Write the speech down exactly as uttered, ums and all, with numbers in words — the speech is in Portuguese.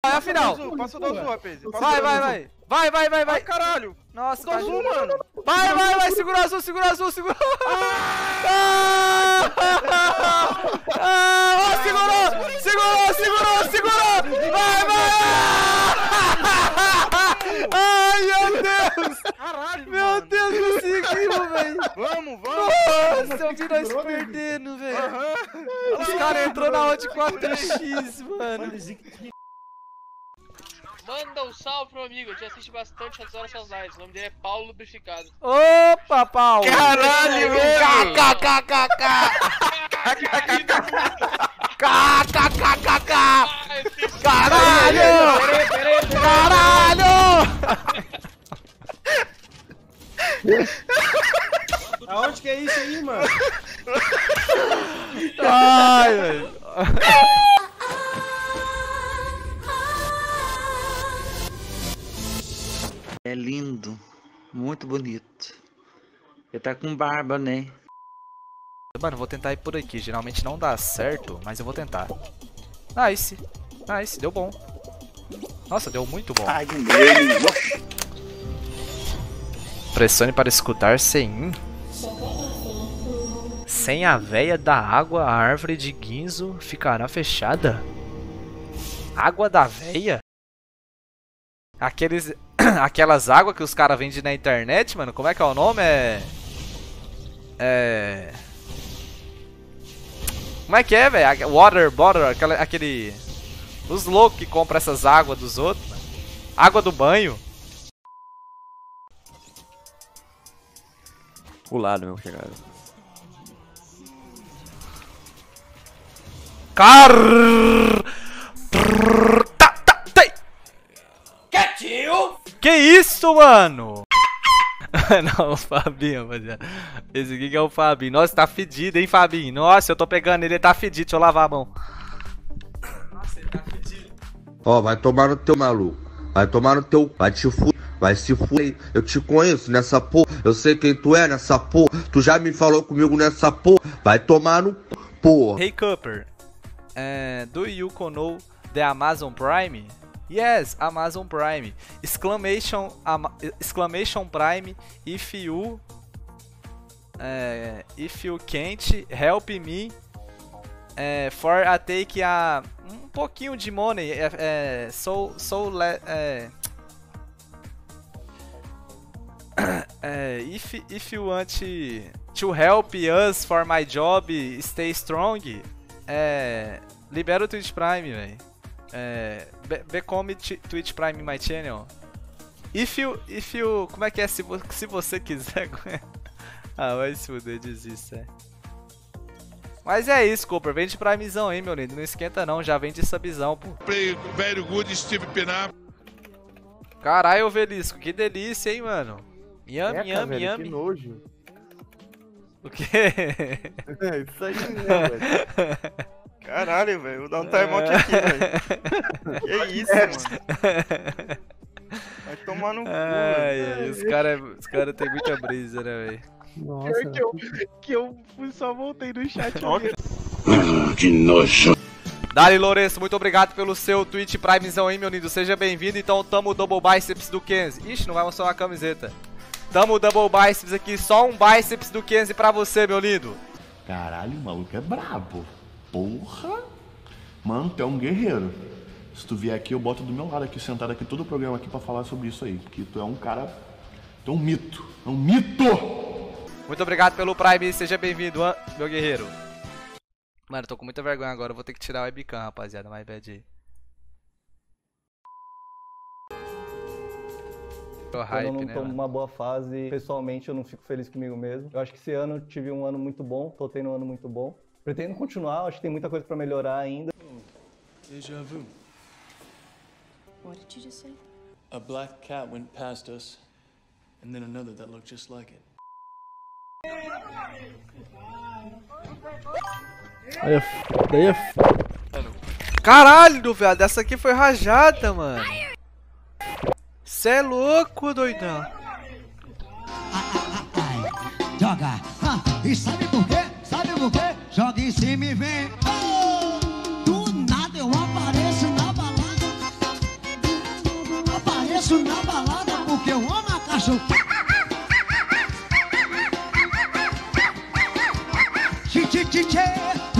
É a final. Passa o do azul, rapaz. Vai, vai, vai. Vai, vai, vai, vai. Ai, caralho. Nossa, O do azul, mano. Vai, vai, vai. Segura o azul, segura o azul, segura. Ah! Ah! Segurou, segurou, segurou, segurou. Vai, vai. Ai, meu Deus. Caralho, Meu mano. Deus, conseguimos, velho. Vamos, vamos. Nossa, eu vi nós perdendo, velho. Aham. Os caras entrou na odd quatro x, mano. Manda um salve pro amigo, eu já assisti bastante as horas suas lives. O nome dele é Paulo Lubrificado. Opa, Paulo! Caralho, velho! KKKKK! KKKKK! Caralho! Caralho! Aonde que é isso aí, mano? Ai, velho. É lindo, muito bonito. Ele tá com barba, né? Mano, vou tentar ir por aqui. Geralmente não dá certo, mas eu vou tentar. Nice. Nice, deu bom. Nossa, deu muito bom. Pressione para escutar sem Sem a veia da água, a árvore de Ginzo ficará fechada. Água da veia? Aqueles... Aquelas águas que os caras vendem na internet, mano. Como é que é o nome? É... É... Como é que é, velho? Water bottle, aquele... aquele... Os loucos que compram essas águas dos outros, mano. Água do banho. O lado, meu chegado. Car... Tá, tá, tá. Quietinho! Que isso, mano? Não, o Fabinho, rapaziada. Esse aqui que é o Fabinho. Nossa, tá fedido, hein, Fabinho? Nossa, eu tô pegando ele, ele tá fedido. Deixa eu lavar a mão. Nossa, ele tá fedido. Ó, vai tomar no teu maluco. Vai tomar no teu... Vai te fu... Vai se fuder. Eu te conheço nessa porra. Eu sei quem tu é nessa porra. Tu já me falou comigo nessa porra. Vai tomar no... Porra. Hey, Cooper. Uh, do you know the Amazon Prime? Yes, Amazon Prime. Exclamation, ama, exclamation Prime. If you, uh, if you can't help me, uh, for a take a um pouquinho de money. Uh, uh, so so let. Uh, uh, if if you want to help us for my job, stay strong. Uh, libera o Twitch Prime, velho. É, become Twitch Prime my channel. If you, if you, como é que é? Se, vo, se você quiser. Ah, vai se fuder, desista. É. Mas é isso, Cooper. Vende Primezão aí, meu lindo. Não esquenta não, já vende subzão, pô. Play very good, Steve Pinar. Caralho, Ovelisco, que delícia, hein, mano. Yami, Eca, yami, velho, yami. que nojo. O quê? É isso aí, né, velho? Caralho, velho. Vou dar um timeout aqui, velho. Que isso, mano. Vai tomar no cu, Ai, velho. ai, os caras os cara tem muita brisa, né, velho? Nossa. Que eu, que eu só voltei no chat. Que nojo. Dali Lourenço, muito obrigado pelo seu Twitch Primezão aí, meu lindo. Seja bem-vindo. Então, tamo o Double Biceps do Kenzie. Ixi, não vai mostrar uma camiseta. Tamo o Double Biceps aqui. Só um Biceps do Kenzie pra você, meu lindo. Caralho, o maluco é brabo. Porra! Mano, tu é um guerreiro. Se tu vier aqui, eu boto do meu lado aqui, sentado aqui, todo o programa aqui pra falar sobre isso aí. Que tu é um cara... Tu é um mito. É um mito! Muito obrigado pelo Prime, seja bem-vindo, meu guerreiro. Mano, tô com muita vergonha agora, eu vou ter que tirar o webcam, rapaziada. My bad aí. Tô hype, eu não né, tô mano? numa boa fase. Pessoalmente, eu não fico feliz comigo mesmo. Eu acho que esse ano eu tive um ano muito bom, tô tendo um ano muito bom. Pretendo continuar, acho que tem muita coisa pra melhorar ainda. Deja vu. What did you just say? A black cat went past us, and then another that looked just like it. Aí é f... Daí é f... Caralho, velho, essa aqui foi rajada, mano. Cê é louco, doidão. Joga, ah, e sabe por quê? Sabe por quê? Joga em cima e vem. Oh! Do nada eu apareço na balada. danço na balada porque eu amo a cachorro. Tchê, tchê, tchê, tchê.